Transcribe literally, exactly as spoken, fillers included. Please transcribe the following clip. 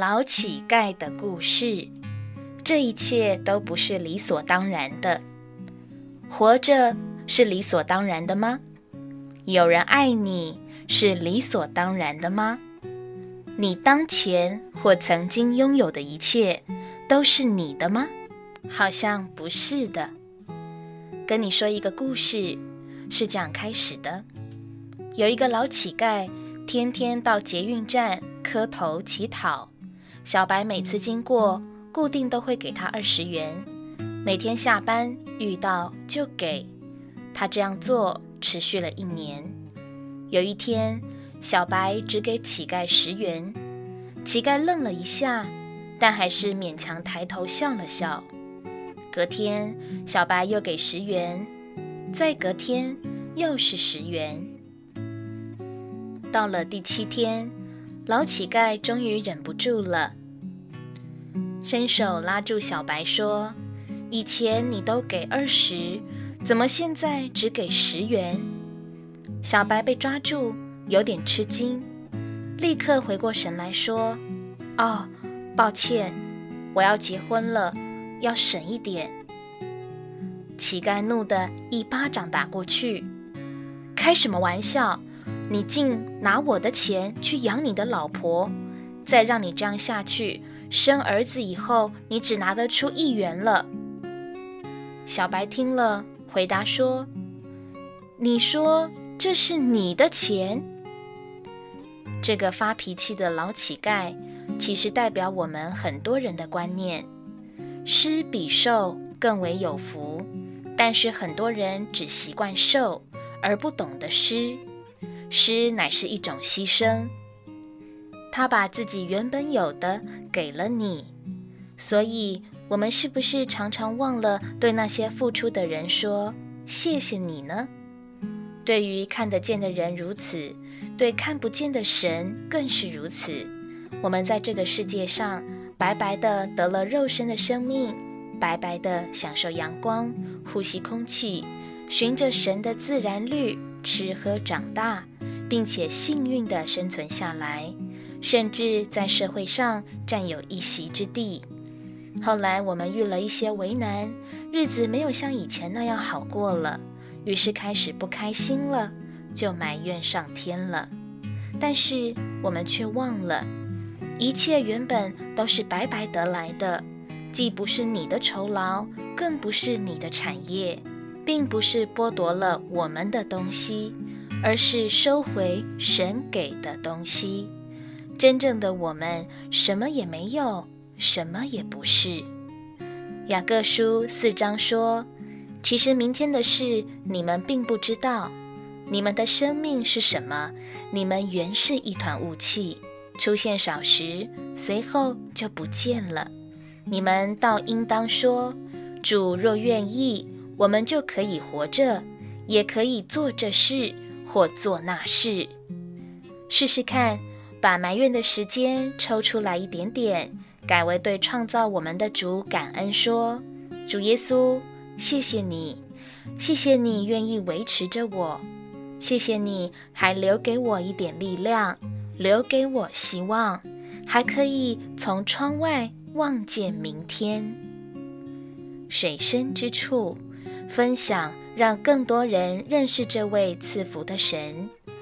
老乞丐的故事。这一切都不是理所当然的。活着是理所当然的吗？有人爱你是理所当然的吗？你当前或曾经拥有的一切都是你的吗？好像不是的。跟你说一个故事，是这样开始的。有一个老乞丐，天天到捷运站磕头乞讨，小白每次经过，固定都会给他二十元，每天下班遇到就给。他这样做持续了一年。有一天，小白只给乞丐十元，乞丐愣了一下，但还是勉强抬头笑了笑。隔天，小白又给十元，再隔天又是十元。到了第七天，老乞丐终于忍不住了，伸手拉住小白说：“以前你都给二十，怎么现在只给十元？”小白被抓住，有点吃惊，立刻回过神来说：“哦，抱歉，我要结婚了，要省一点。”乞丐怒得一巴掌打过去：“开什么玩笑？你竟拿我的钱去养你的老婆，再让你这样下去，生儿子以后你只拿得出一元了。”小白听了回答说：“你说这是你的钱？”这个发脾气的老乞丐其实代表我们很多人的观念，施比受更为有福，但是很多人只习惯受而不懂得施。施乃是一种牺牲，他把自己原本有的给了你，所以我们是不是常常忘了对那些付出的人说谢谢你呢？对于看得见的人如此，对看不见的神更是如此。我们在这个世界上白白的得了肉身的生命，白白的享受阳光，呼吸空气，循着神的自然律吃喝长大，并且幸运地生存下来，甚至在社会上占有一席之地。后来我们遇了一些为难，日子没有像以前那样好过了，于是开始不开心了，就埋怨上天了。但是我们却忘了，一切原本都是白白得来的，既不是你的酬劳，更不是你的产业，并不是剥夺了我们的东西，而是收回神给的东西。真正的我们什么也没有，什么也不是。雅各书四章说：“其实明天的事你们并不知道，你们的生命是什么？你们原是一团雾气，出现少时，随后就不见了。你们倒应当说：主若愿意，我们就可以活着，也可以做这事或做那事。”试试看，把埋怨的时间抽出来一点点，改为对创造我们的主感恩说：“主耶稣，谢谢你，谢谢你愿意维持着我，谢谢你还留给我一点力量，留给我希望，还可以从窗外望见明天。”水深之处分享，让更多人认识这位赐福的神。